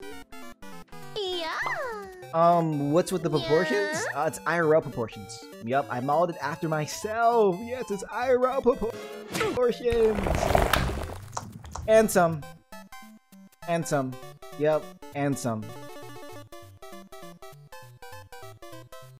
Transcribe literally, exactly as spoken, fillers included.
Yeah. Um, what's with the proportions? Uh, it's I R L proportions. Yup, I modeled it after myself. Yes, it's I R L propor proportions. And some. And some. Yep, and some.